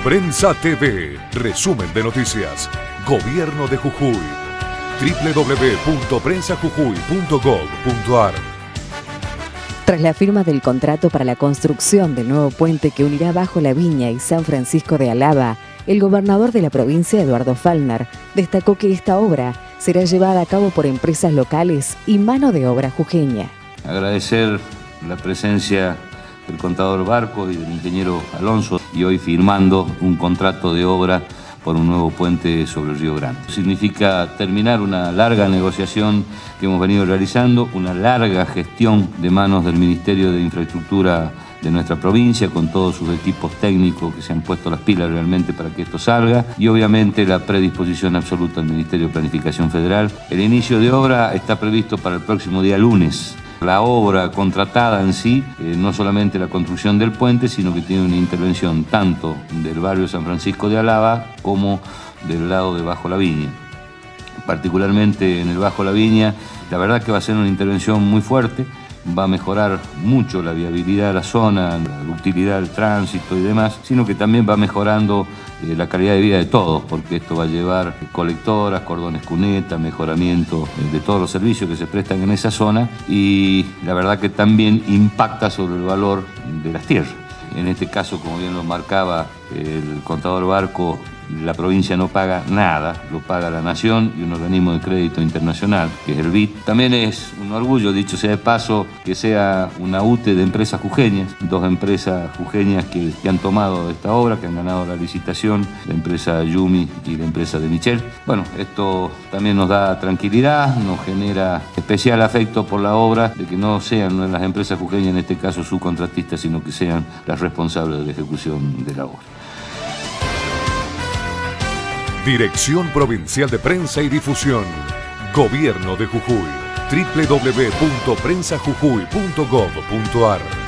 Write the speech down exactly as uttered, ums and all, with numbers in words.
Prensa T V, resumen de noticias. Gobierno de Jujuy. doble u doble u doble u punto prensa jujuy punto gob punto ar. Tras la firma del contrato para la construcción del nuevo puente que unirá Bajo la Viña y San Francisco de Alaba, el gobernador de la provincia, Eduardo Fallner, destacó que esta obra será llevada a cabo por empresas locales y mano de obra jujeña. Agradecer la presencia del contador Barco y del ingeniero Alonso y hoy firmando un contrato de obra por un nuevo puente sobre el Río Grande. Significa terminar una larga negociación que hemos venido realizando, una larga gestión de manos del Ministerio de Infraestructura de nuestra provincia, con todos sus equipos técnicos que se han puesto las pilas realmente para que esto salga, y obviamente la predisposición absoluta del Ministerio de Planificación Federal. El inicio de obra está previsto para el próximo día lunes. La obra contratada en sí, eh, no solamente la construcción del puente, sino que tiene una intervención tanto del barrio San Francisco de Alaba como del lado de Bajo la Viña. Particularmente en el Bajo la Viña, la verdad que va a ser una intervención muy fuerte, va a mejorar mucho la viabilidad de la zona, la utilidad del tránsito y demás, sino que también va mejorando eh, la calidad de vida de todos, porque esto va a llevar colectoras, cordones cuneta, mejoramiento eh, de todos los servicios que se prestan en esa zona, y la verdad que también impacta sobre el valor de las tierras. En este caso, como bien lo marcaba el contador Barco, la provincia no paga nada, lo paga la Nación y un organismo de crédito internacional, que es el B I D. También es un orgullo, dicho sea de paso, que sea una U T E de empresas jujeñas, dos empresas jujeñas que, que han tomado esta obra, que han ganado la licitación, la empresa Yumi y la empresa de Michel. Bueno, esto también nos da tranquilidad, nos genera especial afecto por la obra, de que no sean las empresas jujeñas, en este caso subcontratistas, sino que sean las responsables de la ejecución de la obra. Dirección Provincial de Prensa y Difusión. Gobierno de Jujuy. doble u doble u doble u punto prensa jujuy punto gob punto ar